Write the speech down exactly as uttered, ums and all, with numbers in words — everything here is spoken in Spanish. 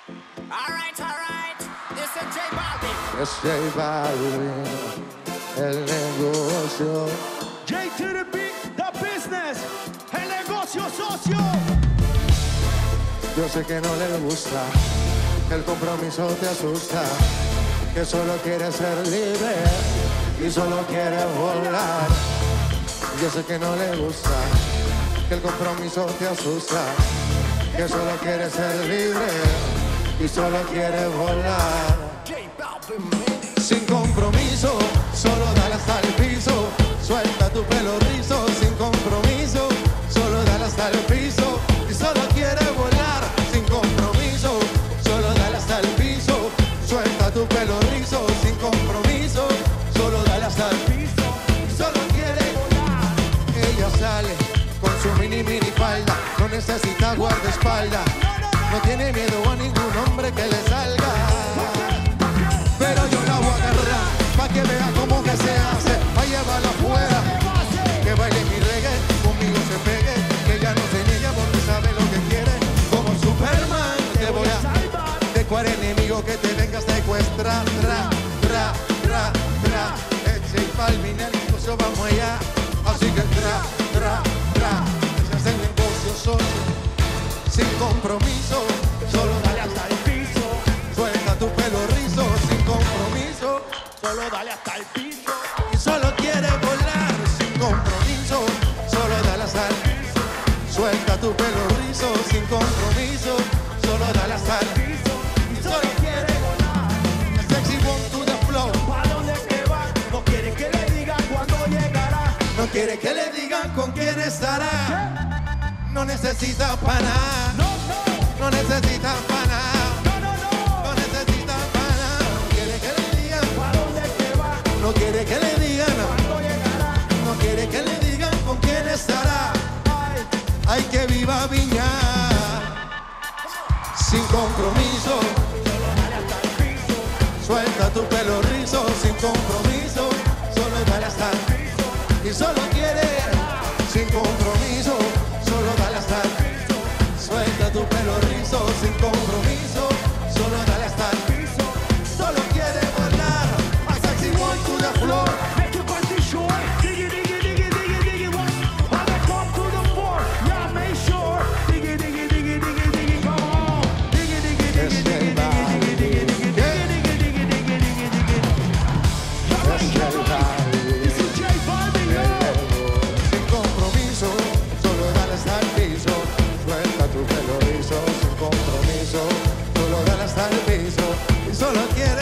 Alright, alright, this is J Balvin. Es J Balvin, el negocio. J to the beat, the business, el negocio socio. Yo sé que no le gusta, que el compromiso te asusta, que solo quiere ser libre y solo quiere volar. Yo sé que no le gusta, que el compromiso te asusta, que solo quiere ser libre y solo quiere volar. Sin compromiso, solo dale hasta el piso, suelta tu pelo rizo. Sin compromiso, solo dale hasta el piso y solo quiere volar. Sin compromiso, solo dale hasta el piso, suelta tu pelo rizo. Sin compromiso, solo dale hasta el piso y solo quiere volar. Ella sale con su mini mini falda, no necesita guardaespaldas, no tiene miedo a ningún hombre que le salga. Pero yo la voy a agarrar pa' que vea cómo que se hace, pa' llevarla afuera, que baile mi reggae, conmigo se pegue, que ella no se niega porque sabe lo que quiere. Como Superman te voy a de cual enemigo que te venga hasta secuestrar, tra, tra, tra, tra. El J Balvin, el negocio vamos allá, así que tra, tra, tra. Se hace el negocio socio, sin compromiso, solo dale hasta el piso, suelta tu pelo rizo. Sin compromiso, Solo dale hasta el piso. y solo quiere volar. Sin compromiso, solo dale hasta el piso, suelta tu pelo rizo. Sin compromiso, solo dale hasta el piso y solo quiere volar. Sexy one to the flow. ¿Pa' dónde que va? No quiere que le digan cuándo llegará. No quiere que le digan con quién estará. No necesita para nada. No, no, No necesita para nada. no, no, no. No necesita para nada. No quiere que le digan. ¿Pa' dónde que va? No quiere que le digan. ¿Cuándo llegará? No quiere que le digan con quién estará. Ay, Hay que viva Viña. Sin compromiso, solo dale hasta el piso. suelta tu pelo rizo. Sin compromiso, solo dale hasta el piso y solo quiere. Sin compromiso, solo dale hasta el piso, suelta tu pelo rizo. Sin compromiso, solo dale hasta el piso, solo quiere volar. A sexy one to the floor. Make your body short. Diggy, diggy, diggy, diggy, diggy, what? When I come to the floor, yeah, make sure. Diggy, diggy, diggy, diggy, diggy, come on. Diggy, diggy, diggy, Es diggy, diggy, J Balvin. diggy, diggy, diggy, diggy, diggy, diggy, diggy, diggy. Come on, Es J come on. Balvin. This is J Balvin, yo. Sin compromiso, solo dale hasta el piso, suelta tu pelo rizo. Sin compromiso, solo dale hasta el piso y solo quiere